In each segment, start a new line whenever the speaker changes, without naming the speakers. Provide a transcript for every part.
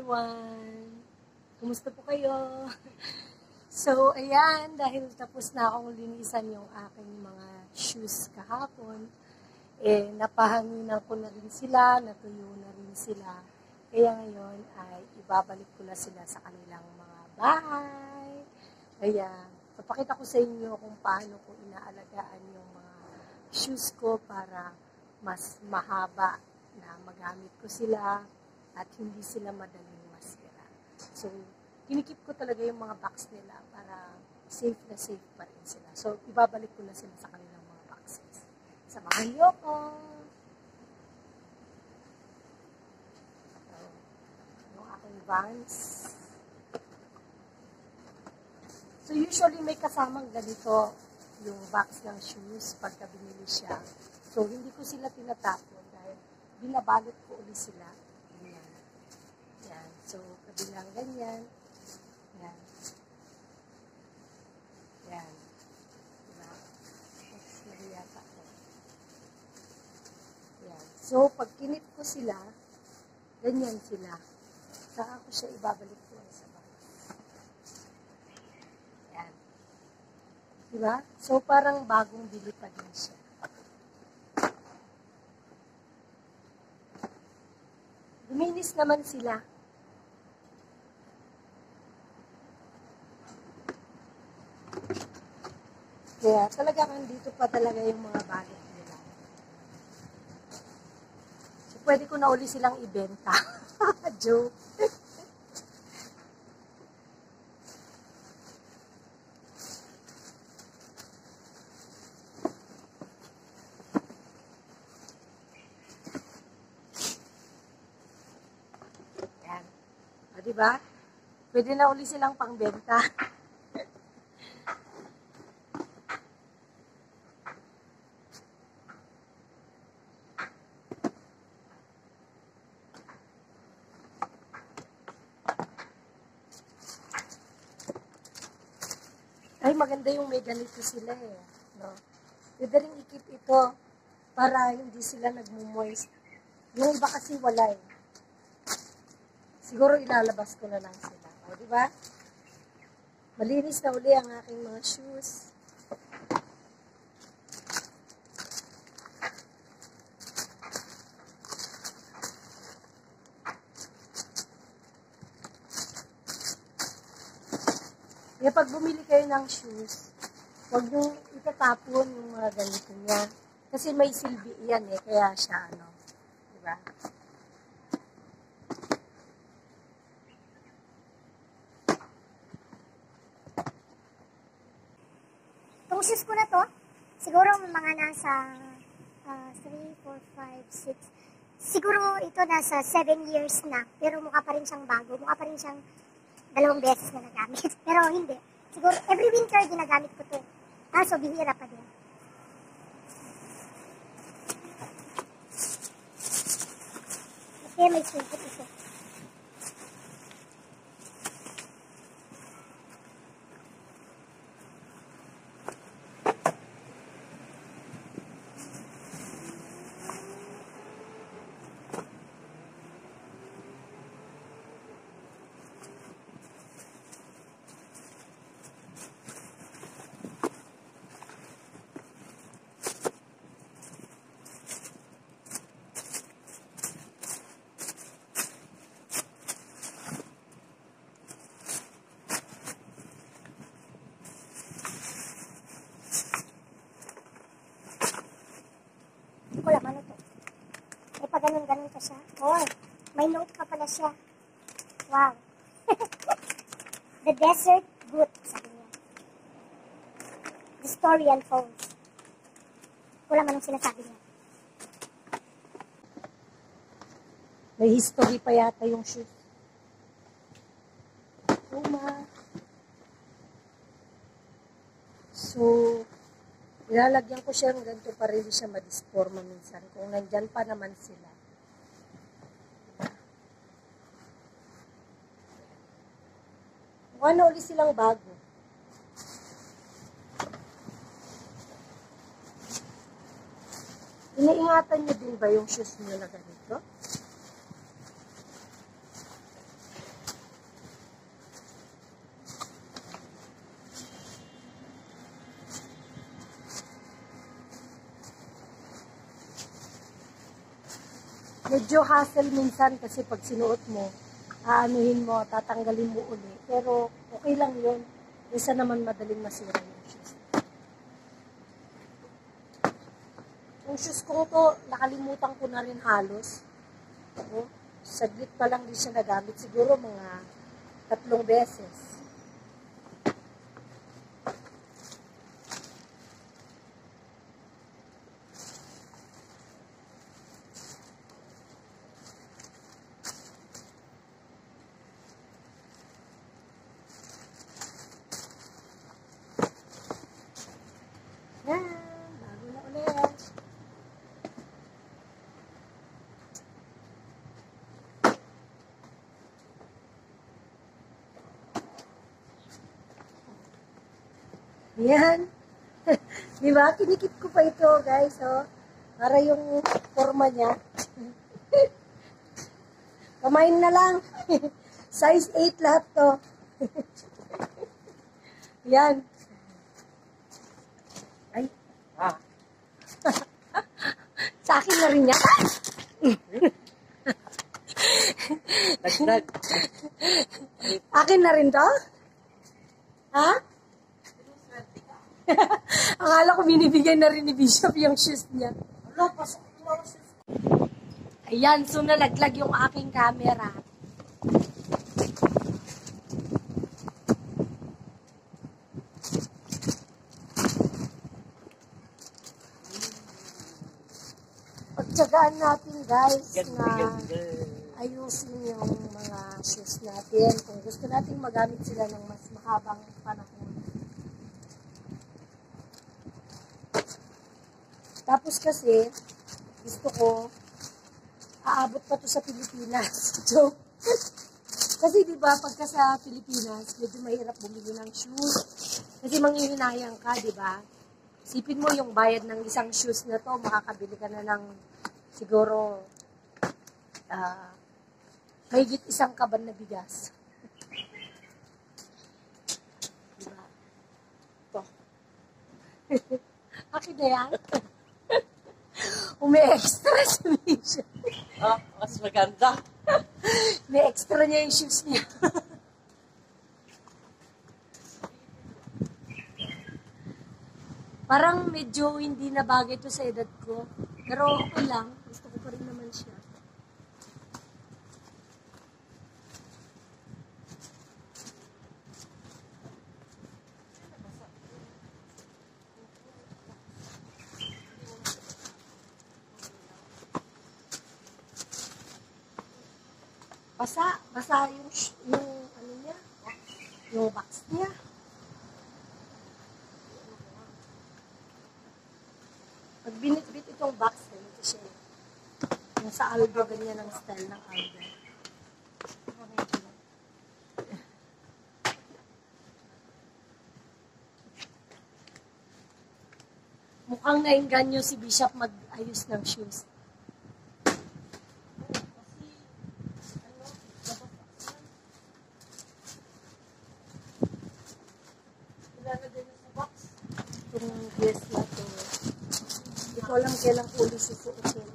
everyone! Kumusta po kayo? So, ayan, dahil tapos na akong linisan yung aking mga shoes kahapon, napahanginan ko na rin sila, natuyo na rin sila. Kaya ngayon ay ibabalik ko na sila sa kanilang mga bahay. Kaya, papakita ko sa inyo kung paano ko inaalagaan yung mga shoes ko para mas mahaba na magamit ko sila at hindi sila madaling masira. So, kinikip ko talaga yung mga box nila para safe na safe pa rin sila. So, ibabalik ko na sila sa kanilang mga boxes. Samahan niyo ko! Yung aking Vans. So, usually may kasamang ganito yung box ng shoes pagka binili siya. So, hindi ko sila tinatapon dahil binabalot ko ulit sila. Ganyan. Yan. So, kabilang ganyan. Yan. Yan. Diba? Tapos nariyata ko. Yan. So, pag kinip ko sila, ganyan sila. Saka ko siya ibabalik ko sa box. Yan. Diba? So, parang bagong bili pa din siya. Luminis naman sila. Kaya talagang andito pa talaga yung mga balot nila. So, pwede ko na uli silang ibenta. Joke. Yan. O, diba? Pwede na uli silang pangbenta. Ay, maganda yung may ganito sila eh. No? Pwede rin ikip ito para hindi sila nagmumoist. Yung iba kasi wala eh. Siguro ilalabas ko na lang sila. O, diba? Malinis na uli ang aking mga shoes. Kaya pag bumili kayo ng shoes, huwag nyo itatapon yung mga ganito niya. Kasi may silbi yan eh, kaya siya ano. Diba?
Itong shoes ko na to, siguro mga nasa 3, 4, 5, 6. Siguro ito nasa 7 years na, pero mukha pa rin siyang bago. Mukha pa rin siyang 2 beses na nagamit. Pero hindi. Siguro every winter ginagamit ko to. So bihira pa din. Okay, may singkot ito. Wala, ano to? May pa ganun-ganun pa siya. Oh, may note pa pala siya. Wow. The desert boot, sabi niya. The story unfolds. Wala man ang sinasabi niya.
May history pa yata yung shoes. Uma. So, ilalagyan ko siya ng ganito para hindi siya madisforma minsan. Kung nandyan pa naman sila. Mukha na ulit silang bago. Iniingatan niyo din ba yung shoes niyo na ganito? Medyo hassle minsan kasi pag sinuot mo, aanuhin mo, tatanggalin mo uli. Pero okay lang yun. Isa naman madaling masira yung shoes. Yung shoes ko to, nakalimutan ko na rin halos. Oh, saglit pa lang din siya nagamit. Siguro mga 3 beses. Yan, bago na ulit. Yan. Di ba? Kinikip ko pa ito, guys. Oh. Para yung forma niya. Kamain na lang. Size 8 lahat to. Yan. Ay. Sa akin na rin yan.
Nagdag.
Akin na rin to? Ha? Akala ko binibigyan na rin ni Bishop yung shoes niya. Ayan, so nalaglag yung aking camera. Pagtsagaan natin guys na ayusin yung mga shoes natin. Kung gusto natin magamit sila ng mas mahabang panahon. Tapos kasi, gusto ko, aabot pa to sa Pilipinas. So, kasi diba, pagka sa Pilipinas, medyo mahirap bumili ng shoes. Kasi manghihinayang ka, diba? Isipin mo yung bayad ng isang shoes na to, makakabili ka na ng siguro mahigit 1 kaban na bigas. Diba? Ito. Akin na yan. Umi-extra si Misha.
Ah, mas maganda.
May extra niya yung shoes niya. Parang medyo hindi na bagay to sa edad ko. Pero okay lang. Gusto ko pa rin naman siya. Basa yung ano niya, yung box niya. Pag binitbit itong box, ganito siya. Yung sa Aldo, ganyan ang style ng Aldo. Mukhang nainganyo si Bishop mag-ayos ng shoes. Itong dress na to. Hindi ko alam kailang uli susuotin.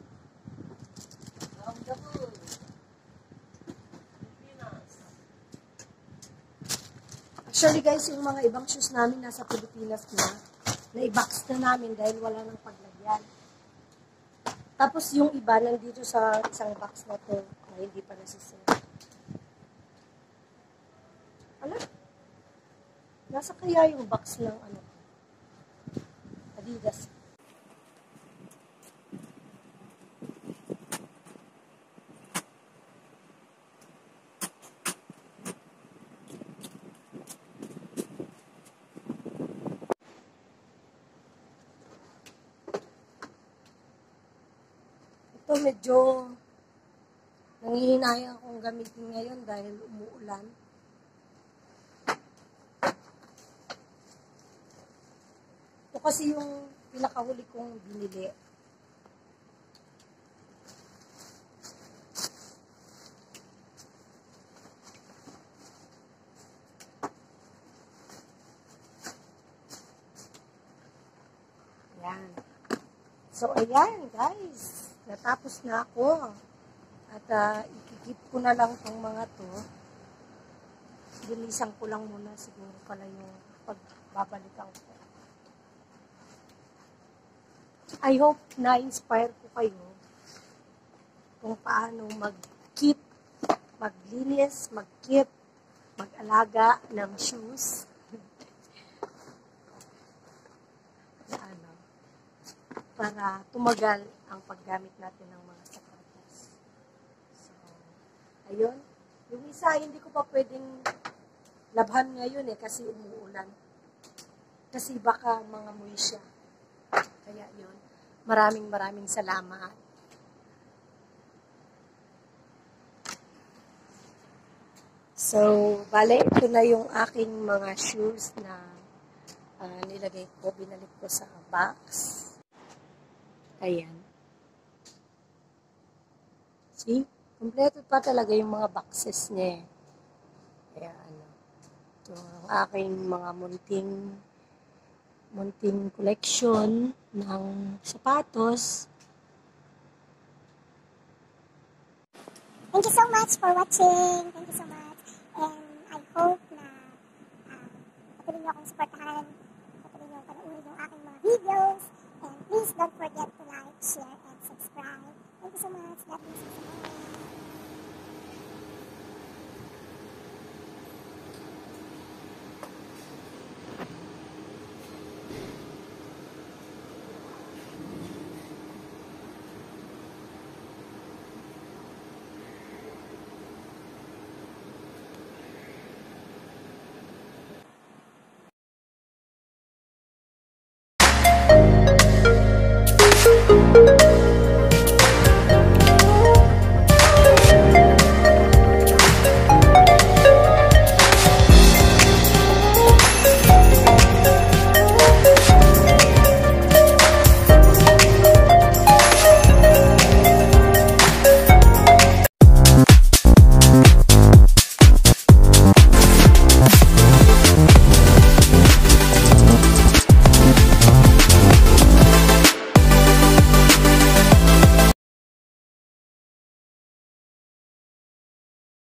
Actually guys, yung mga ibang shoes namin nasa Pilipinas na i-box na namin dahil wala nang paglagyan. Tapos yung iba nandito sa isang box na to na hindi pa nasisira. Alam? Nasa kaya yung box ng ano? Adidas. Ito medyo nangihinayang akong gamitin ngayon dahil umuulan. Ito kasi yung pinakahuli kong binili. Ayan. So, ayan guys. natapos na ako. At ikikip ko na lang tong mga to. Bilisan ko lang muna siguro pala yung pagbabalikan ko. I hope na-inspire ko kayo kung paano mag-keep, maglinis, mag-keep, mag-alaga ng shoes. Para tumagal ang paggamit natin ng mga sapatos. So, ayun. Yung isa, hindi ko pa pwedeng labhan ngayon kasi umuulan. Kasi baka mga muwi siya. Kaya yun. Maraming salamat. So, bale, ito na yung aking mga shoes na nilagay ko, binalik ko sa box. Ayan. See? Kompleto pa talaga yung mga boxes niya. Kaya ito ang aking mga munting collection ng sapatos.
Thank you so much for watching. Thank you so much. And I hope na patuloy niyo akong supportahan. Patuloy niyo panoorin yung aking mga videos. And please don't forget to like, share, and subscribe. Thank you so much. God bless you so much.